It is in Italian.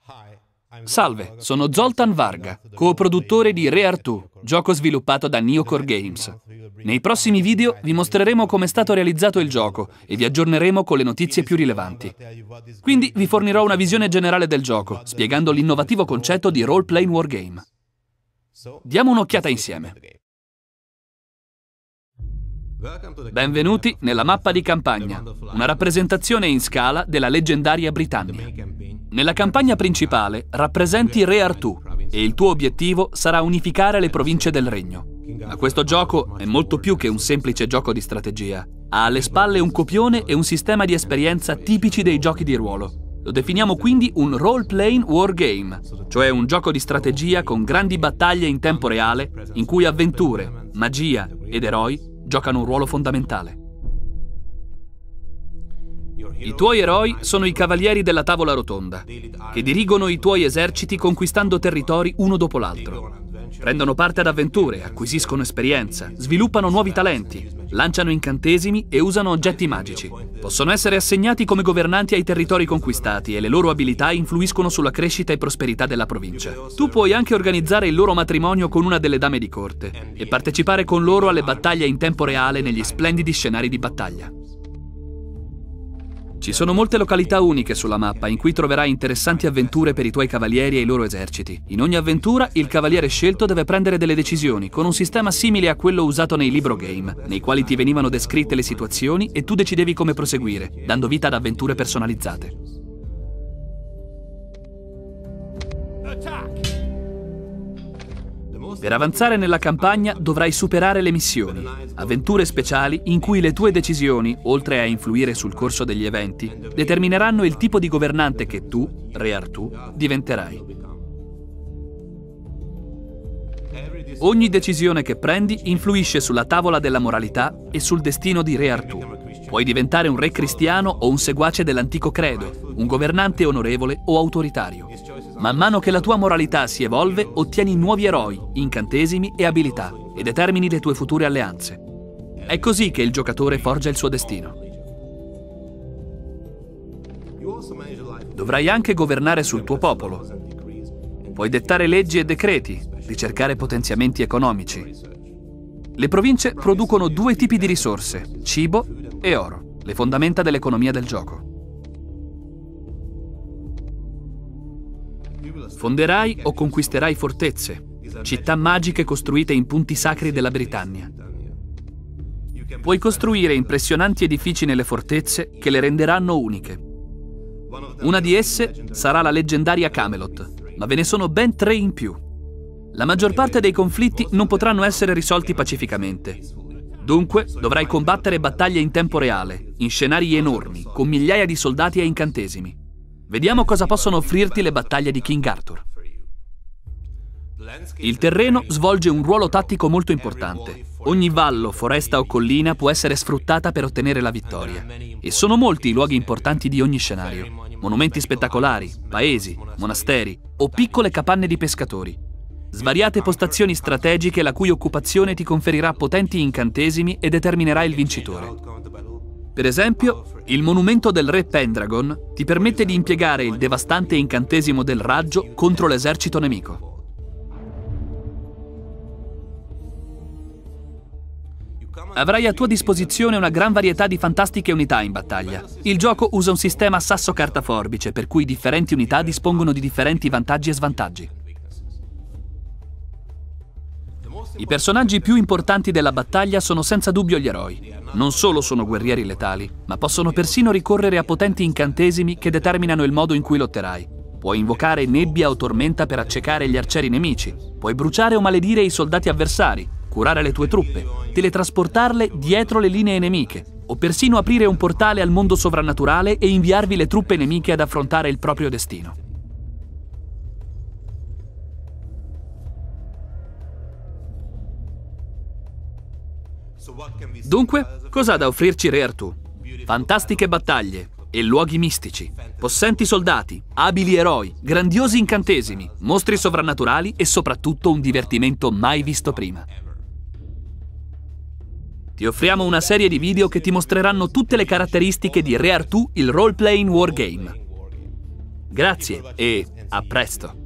Salve, sono Zoltan Varga, coproduttore di Re Artù, gioco sviluppato da Neocore Games. Nei prossimi video vi mostreremo come è stato realizzato il gioco e vi aggiorneremo con le notizie più rilevanti. Quindi vi fornirò una visione generale del gioco, spiegando l'innovativo concetto di role-playing wargame. Diamo un'occhiata insieme. Benvenuti nella mappa di campagna, una rappresentazione in scala della leggendaria Britannia. Nella campagna principale rappresenti Re Artù e il tuo obiettivo sarà unificare le province del regno. Ma questo gioco è molto più che un semplice gioco di strategia. Ha alle spalle un copione e un sistema di esperienza tipici dei giochi di ruolo. Lo definiamo quindi un role-playing wargame, cioè un gioco di strategia con grandi battaglie in tempo reale in cui avventure, magia ed eroi giocano un ruolo fondamentale. I tuoi eroi sono i cavalieri della tavola rotonda, che dirigono i tuoi eserciti conquistando territori uno dopo l'altro. Prendono parte ad avventure, acquisiscono esperienza, sviluppano nuovi talenti, lanciano incantesimi e usano oggetti magici. Possono essere assegnati come governanti ai territori conquistati e le loro abilità influiscono sulla crescita e prosperità della provincia. Tu puoi anche organizzare il loro matrimonio con una delle dame di corte e partecipare con loro alle battaglie in tempo reale negli splendidi scenari di battaglia. Ci sono molte località uniche sulla mappa in cui troverai interessanti avventure per i tuoi cavalieri e i loro eserciti. In ogni avventura il cavaliere scelto deve prendere delle decisioni con un sistema simile a quello usato nei libro game, nei quali ti venivano descritte le situazioni e tu decidevi come proseguire, dando vita ad avventure personalizzate. Per avanzare nella campagna dovrai superare le missioni, avventure speciali in cui le tue decisioni, oltre a influire sul corso degli eventi, determineranno il tipo di governante che tu, Re Artù, diventerai. Ogni decisione che prendi influisce sulla tavola della moralità e sul destino di Re Artù. Puoi diventare un re cristiano o un seguace dell'antico credo, un governante onorevole o autoritario. Man mano che la tua moralità si evolve, ottieni nuovi eroi, incantesimi e abilità e determini le tue future alleanze. È così che il giocatore forgia il suo destino. Dovrai anche governare sul tuo popolo. Puoi dettare leggi e decreti, ricercare potenziamenti economici. Le province producono due tipi di risorse, cibo e oro, le fondamenta dell'economia del gioco. Fonderai o conquisterai fortezze, città magiche costruite in punti sacri della Britannia. Puoi costruire impressionanti edifici nelle fortezze che le renderanno uniche. Una di esse sarà la leggendaria Camelot, ma ve ne sono ben 3 in più. La maggior parte dei conflitti non potranno essere risolti pacificamente. Dunque, dovrai combattere battaglie in tempo reale, in scenari enormi, con migliaia di soldati e incantesimi. Vediamo cosa possono offrirti le battaglie di King Arthur. Il terreno svolge un ruolo tattico molto importante. Ogni vallo, foresta o collina può essere sfruttata per ottenere la vittoria. E sono molti i luoghi importanti di ogni scenario. Monumenti spettacolari, paesi, monasteri o piccole capanne di pescatori. Svariate postazioni strategiche la cui occupazione ti conferirà potenti incantesimi e determinerà il vincitore. Per esempio, il monumento del re Pendragon ti permette di impiegare il devastante incantesimo del raggio contro l'esercito nemico. Avrai a tua disposizione una gran varietà di fantastiche unità in battaglia. Il gioco usa un sistema sasso-carta-forbice, per cui differenti unità dispongono di differenti vantaggi e svantaggi. I personaggi più importanti della battaglia sono senza dubbio gli eroi. Non solo sono guerrieri letali, ma possono persino ricorrere a potenti incantesimi che determinano il modo in cui lotterai. Puoi invocare nebbia o tormenta per accecare gli arcieri nemici. Puoi bruciare o maledire i soldati avversari, curare le tue truppe, teletrasportarle dietro le linee nemiche, o persino aprire un portale al mondo sovrannaturale e inviarvi le truppe nemiche ad affrontare il proprio destino. Dunque, cosa ha da offrirci Re Artù? Fantastiche battaglie e luoghi mistici, possenti soldati, abili eroi, grandiosi incantesimi, mostri sovrannaturali e soprattutto un divertimento mai visto prima. Ti offriamo una serie di video che ti mostreranno tutte le caratteristiche di Re Artù, il role-playing wargame. Grazie e a presto.